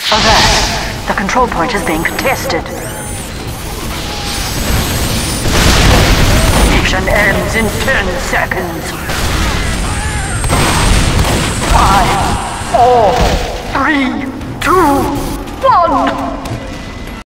Alert! The control point is being contested. Mission ends in 10 seconds. 5, 4, 3,